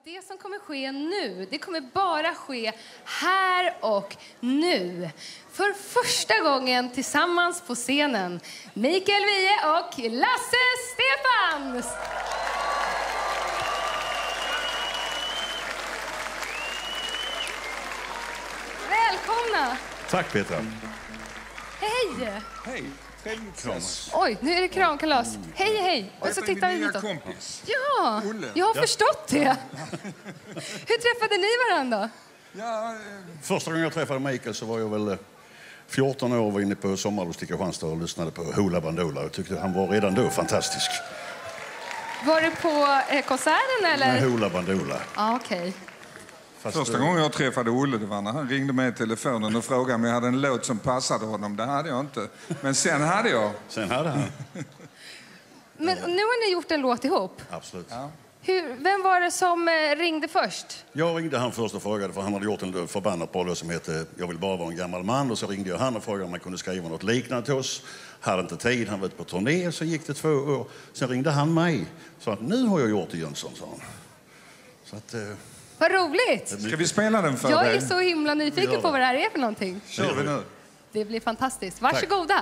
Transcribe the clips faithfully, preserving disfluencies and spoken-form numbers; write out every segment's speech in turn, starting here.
det som kommer ske nu, det kommer bara ske här och nu. För första gången tillsammans på scenen, Mikael Wiehe och Lasse Stefans. Välkomna! Tack Petra. Hej! Hej, trevligt kram. Oj, nu är det kramkalas. Mm. Hej, hej. Och så tittar vi lite. kompis. Ja, Olle. jag har Ja. förstått det. Hur träffade ni varandra? Ja, eh, Första gången jag träffade Mikael så var jag väl eh, fjorton år och var inne på Sommarlust i Kristianstad och lyssnade på Hoola Bandoola. Jag tyckte han var redan då fantastisk. Var det på eh, konserten eller? Med Hoola Bandoola. Ja, okej. Okay. Fast, första eh, gången jag träffade Olle, det var när han ringde mig i telefonen och frågade om jag hade en låt som passade honom. Det hade jag inte. Men sen hade jag. Sen hade han. Men nu har ni gjort en låt ihop. Absolut. Ja. Hur, vem var det som eh, ringde först? Jag ringde han först och frågade, för han hade gjort en förbannat bra låt som hette Jag vill bara vara en gammal man. Och så ringde jag han och frågade om man kunde skriva något liknande till oss. Hade inte tid, han var ute på turné, så gick det två år. Sen ringde han mig. Så att nu har jag gjort det, Jönsson, sa han. Så att... Eh, Vad roligt! Ska vi spela den för Jag dig? är så himla nyfiken på vad det här är för någonting. Kör vi nu. Det blir fantastiskt. Varsågoda!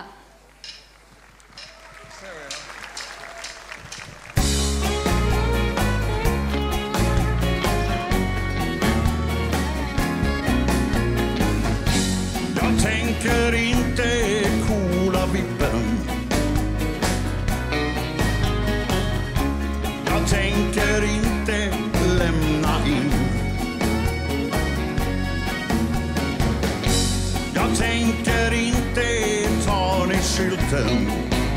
Jag tänker inte coola vippen. Jag tänker inte lämna in. Jag tänker inte ta ner skylten.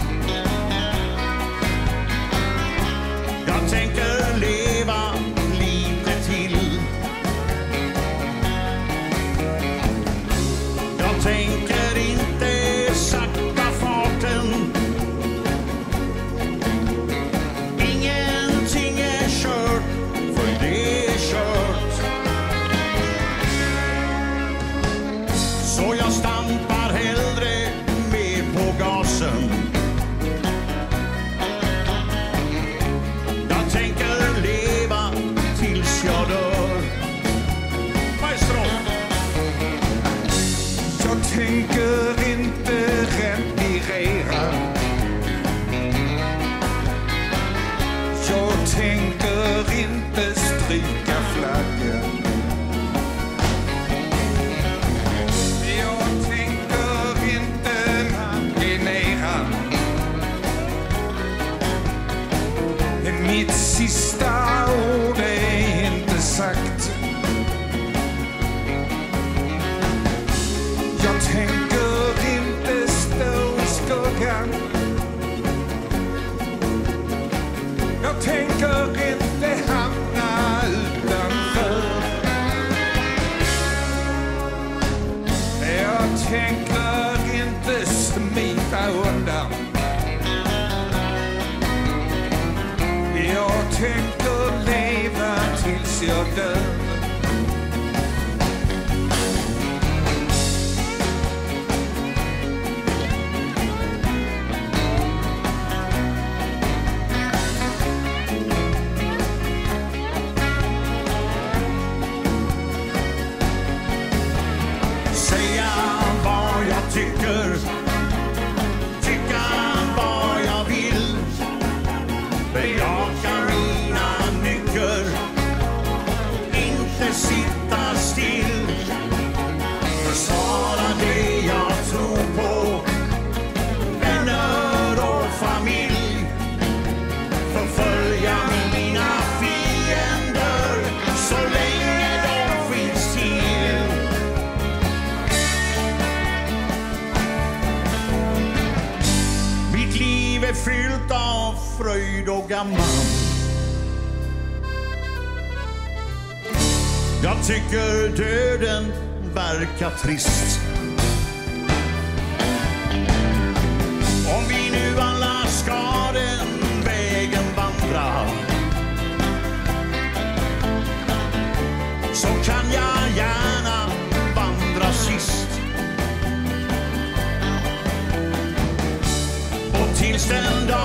Jag tänker leva lite till. Jag tänker inte sakta farten. Ingenting är kört, för det är kört. Så jag stampar hellre med på gasen. Jag tänker leva tills jag dör. Maestro! Jag tänker inte retirera. Jag tänker inte stryka flaggen. Jag tänker inte marinera. Mitt sista ord är inte sagt. Jag tänker inte stå i skuggan. Jag tänker inte hamna utanför. Jag tänker inte smita undan. Jag tänker leva tills jag dör. Säga vad jag tycker, tycka vad jag vill, bejaka mina nycker, inte sitta still, försvara det jag tror på, vänner och familj, förfölja mina fiender så länge de finns till. Mitt liv är fyllt av fröjd och gammal. Jag tycker döden verkar trist. Om vi nu alla ska den vägen vandra, så kan jag gärna vandra sist. Och tills den dag